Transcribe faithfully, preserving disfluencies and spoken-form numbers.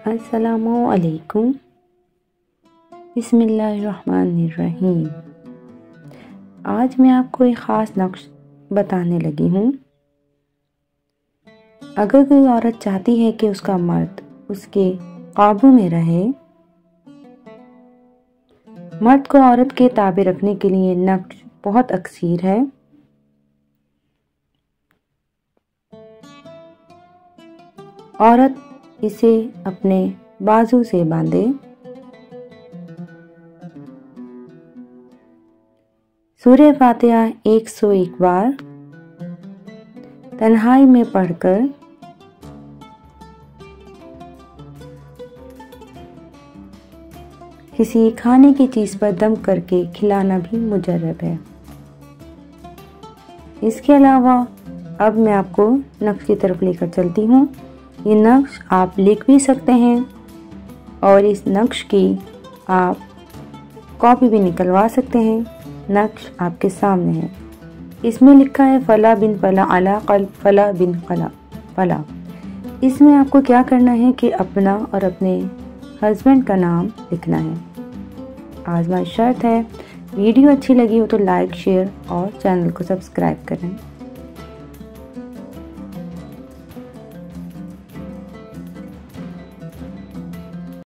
अस्सलामु अलैकुम। बिस्मिल्लाहिर्रहमानिर्रहीम। आज मैं आपको एक ख़ास नक्श बताने लगी हूँ। अगर कोई औरत चाहती है कि उसका मर्द उसके काबू में रहे, मर्द को औरत के ताबे रखने के लिए नक्श बहुत अक्सीर है। औरत इसे अपने बाजू से बांधे, सूरह फातिहा एक सौ एक बार तन्हाई में पढ़कर किसी खाने की चीज़ पर दम करके खिलाना भी मुजर्रब है। इसके अलावा अब मैं आपको नक्श की तरफ लेकर चलती हूँ। ये नक्श आप लिख भी सकते हैं और इस नक्श की आप कॉपी भी निकलवा सकते हैं। नक्श आपके सामने है। इसमें लिखा है फला बिन फला अला कल फला बिन फला फला। इसमें आपको क्या करना है कि अपना और अपने हस्बैंड का नाम लिखना है। आजमाइश शर्त है, वीडियो अच्छी लगी हो तो लाइक, शेयर और चैनल को सब्सक्राइब करें।